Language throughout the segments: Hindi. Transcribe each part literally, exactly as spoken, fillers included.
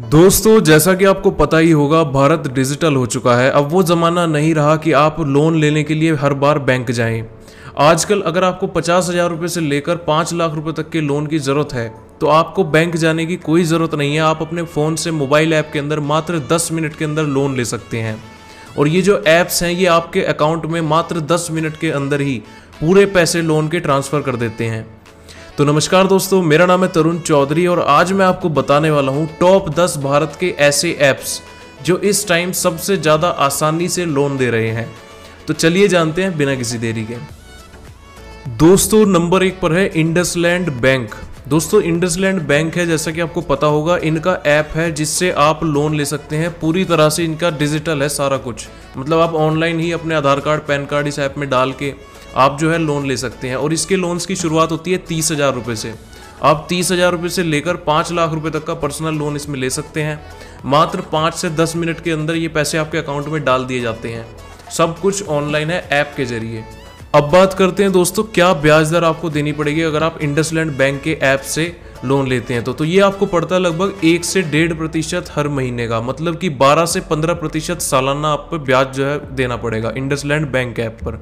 दोस्तों, जैसा कि आपको पता ही होगा, भारत डिजिटल हो चुका है। अब वो ज़माना नहीं रहा कि आप लोन लेने के लिए हर बार बैंक जाएं। आजकल अगर आपको पचास हज़ार रुपये से लेकर पाँच लाख रुपए तक के लोन की ज़रूरत है तो आपको बैंक जाने की कोई ज़रूरत नहीं है। आप अपने फ़ोन से मोबाइल ऐप के अंदर मात्र दस मिनट के अंदर लोन ले सकते हैं। और ये जो ऐप्स हैं ये आपके अकाउंट में मात्र दस मिनट के अंदर ही पूरे पैसे लोन के ट्रांसफ़र कर देते हैं। तो नमस्कार दोस्तों, मेरा नाम है तरुण चौधरी और आज मैं आपको बताने वाला हूँ टॉप दस भारत के ऐसे ऐप्स जो इस टाइम सबसे ज़्यादा आसानी से लोन दे रहे हैं। तो चलिए जानते हैं बिना किसी देरी के। दोस्तों, नंबर एक पर है इंडसलैंड बैंक। दोस्तों, इंडसलैंड बैंक है, जैसा कि आपको पता होगा, इनका ऐप है जिससे आप लोन ले सकते हैं। पूरी तरह से इनका डिजिटल है सारा कुछ, मतलब आप ऑनलाइन ही अपने आधार कार्ड पैन कार्ड इस ऐप में डाल के आप जो है लोन ले सकते हैं। और इसके लोन्स की शुरुआत होती है तीस हज़ार रुपये से। आप तीस हज़ार रुपये से लेकर पाँच लाख रुपए तक का पर्सनल लोन इसमें ले सकते हैं। मात्र पाँच से दस मिनट के अंदर ये पैसे आपके अकाउंट में डाल दिए जाते हैं। सब कुछ ऑनलाइन है ऐप के जरिए। अब बात करते हैं दोस्तों, क्या ब्याज दर आपको देनी पड़ेगी अगर आप इंडसलैंड बैंक के ऐप से लोन लेते हैं तो तो ये आपको पड़ता है लगभग एक से डेढ़ प्रतिशत हर महीने का, मतलब कि बारह से पंद्रह प्रतिशत सालाना आपको ब्याज जो है देना पड़ेगा इंडसलैंड बैंक ऐप पर।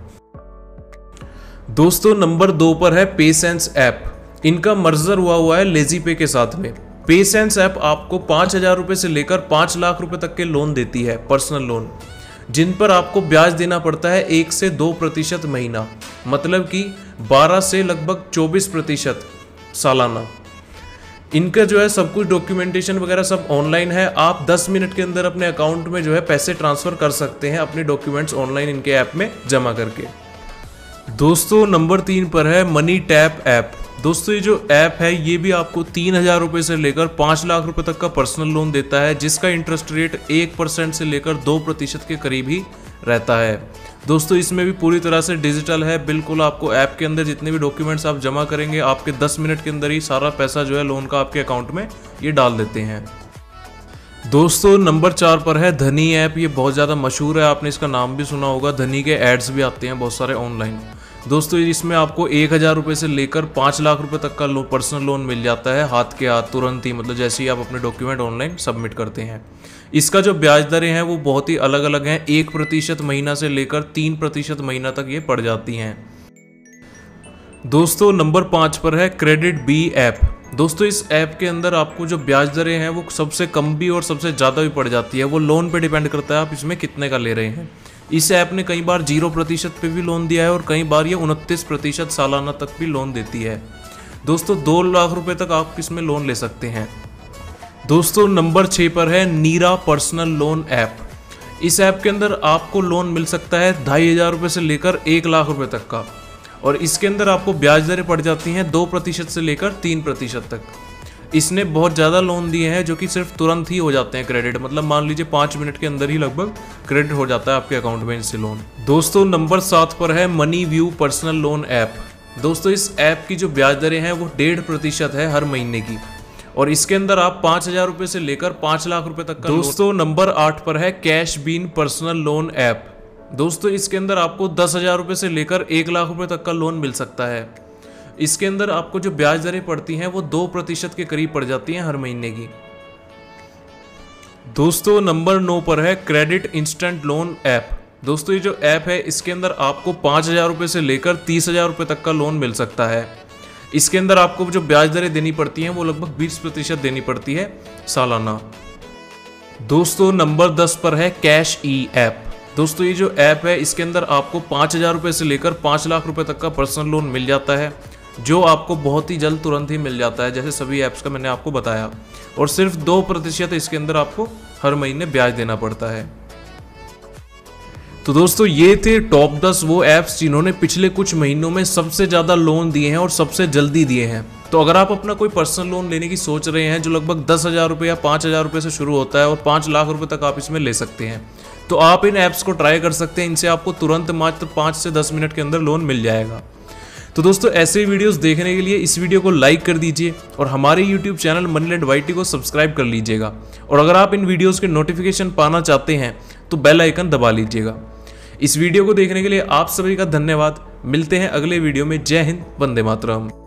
दोस्तों, नंबर दो पर है पेसेंस ऐप। इनका मर्जर हुआ हुआ है लेजी पे के साथ में। पेसेंस ऐप आपको पाँच हज़ार रुपये से लेकर पाँच लाख रुपए तक के लोन देती है, पर्सनल लोन, जिन पर आपको ब्याज देना पड़ता है एक से दो प्रतिशत महीना, मतलब कि बारह से लगभग चौबीस प्रतिशत सालाना। इनका जो है सब कुछ डॉक्यूमेंटेशन वगैरह सब ऑनलाइन है। आप दस मिनट के अंदर अपने अकाउंट में जो है पैसे ट्रांसफ़र कर सकते हैं अपने डॉक्यूमेंट्स ऑनलाइन इनके ऐप में जमा करके। दोस्तों, नंबर तीन पर है मनी टैप ऐप। दोस्तों, ये जो ऐप है ये भी आपको तीन हज़ार रुपये से लेकर पाँच लाख रुपए तक का पर्सनल लोन देता है, जिसका इंटरेस्ट रेट एक परसेंट से लेकर दो प्रतिशत के करीब ही रहता है। दोस्तों, इसमें भी पूरी तरह से डिजिटल है। बिल्कुल आपको ऐप के अंदर जितने भी डॉक्यूमेंट्स आप जमा करेंगे आपके दस मिनट के अंदर ही सारा पैसा जो है लोन का आपके अकाउंट में ये डाल देते हैं। दोस्तों, नंबर चार पर है धनी ऐप। ये बहुत ज़्यादा मशहूर है, आपने इसका नाम भी सुना होगा। धनी के एड्स भी आते हैं बहुत सारे ऑनलाइन। दोस्तों, इसमें आपको एक हज़ार रुपये से लेकर पाँच लाख रुपए तक का लो पर्सनल लोन मिल जाता है हाथ के हाथ, तुरंत ही, मतलब जैसे ही आप अपने डॉक्यूमेंट ऑनलाइन सबमिट करते हैं। इसका जो ब्याज दरें हैं वो बहुत ही अलग अलग हैं। एक प्रतिशत महीना से लेकर तीन प्रतिशत महीना तक ये पड़ जाती हैं। दोस्तों, नंबर पाँच पर है क्रेडिट बी ऐप। दोस्तों, इस ऐप के अंदर आपको जो ब्याज दरें हैं वो सबसे कम भी और सबसे ज़्यादा भी पड़ जाती है। वो लोन पे डिपेंड करता है आप इसमें कितने का ले रहे हैं। इस ऐप ने कई बार जीरो प्रतिशत पे भी लोन दिया है और कई बार ये उनतीस प्रतिशत सालाना तक भी लोन देती है। दोस्तों, दो लाख रुपए तक आप इसमें लोन ले सकते हैं। दोस्तों, नंबर छः पर है नीरा पर्सनल लोन ऐप। इस ऐप के अंदर आपको लोन मिल सकता है ढाई हज़ार रुपये से लेकर एक लाख रुपये तक का, और इसके अंदर आपको ब्याज दरें पड़ जाती हैं दो प्रतिशत से लेकर तीन प्रतिशत तक। इसने बहुत ज़्यादा लोन दिए हैं जो कि सिर्फ तुरंत ही हो जाते हैं क्रेडिट, मतलब मान लीजिए पाँच मिनट के अंदर ही लगभग क्रेडिट हो जाता है आपके अकाउंट में इनसे लोन। दोस्तों, नंबर सात पर है Money View personal loan app. दोस्तों, इस ऐप की जो ब्याज दरें हैं वो डेढ़ प्रतिशत है हर महीने की, और इसके अंदर आप पाँच हज़ार रुपये से लेकर पाँच लाख रुपये तक का। दोस्तों, नंबर आठ पर है CashBean personal loan app. दोस्तों, इसके अंदर आपको दस हज़ार रुपये से लेकर एक लाख रुपये तक का लोन मिल सकता है। इसके अंदर आपको जो ब्याज दरें पड़ती हैं वो दो प्रतिशत के करीब पड़ जाती हैं हर महीने की। दोस्तों, नंबर नौ पर है क्रेडिट इंस्टेंट लोन ऐप। दोस्तों, ये जो ऐप है इसके अंदर आपको पाँच हज़ार रुपये से लेकर तीस हज़ार रुपये तक का लोन मिल सकता है। इसके अंदर आपको जो ब्याज दरें देनी पड़ती हैं वो लगभग बीस प्रतिशत देनी पड़ती है सालाना। दोस्तों, नंबर दस पर है कैश ई ऐप। दोस्तों, ये जो ऐप है इसके अंदर आपको पाँच हज़ार रुपये से लेकर पाँच लाख रुपये तक का पर्सनल लोन मिल जाता है, जो आपको बहुत ही जल्द तुरंत ही मिल जाता है, जैसे सभी ऐप्स का मैंने आपको बताया। और सिर्फ दो प्रतिशत इसके अंदर आपको हर महीने ब्याज देना पड़ता है। तो दोस्तों, ये थे टॉप दस वो ऐप्स जिन्होंने पिछले कुछ महीनों में सबसे ज़्यादा लोन दिए हैं और सबसे जल्दी दिए हैं। तो अगर आप अपना कोई पर्सनल लोन लेने की सोच रहे हैं जो लगभग दस हज़ार रुपये या पाँच हज़ार रुपये से शुरू होता है और पाँच लाख रुपये तक आप इसमें ले सकते हैं, तो आप इन ऐप्स को ट्राई कर सकते हैं। इनसे आपको तुरंत मात्र पाँच से दस मिनट के अंदर लोन मिल जाएगा। तो दोस्तों, ऐसे वीडियोस देखने के लिए इस वीडियो को लाइक कर दीजिए और हमारे यूट्यूब चैनल मनीलैंड वाईटी को सब्सक्राइब कर लीजिएगा। और अगर आप इन वीडियोस के नोटिफिकेशन पाना चाहते हैं तो बेल आइकन दबा लीजिएगा। इस वीडियो को देखने के लिए आप सभी का धन्यवाद। मिलते हैं अगले वीडियो में। जय हिंद, वंदे मातरम।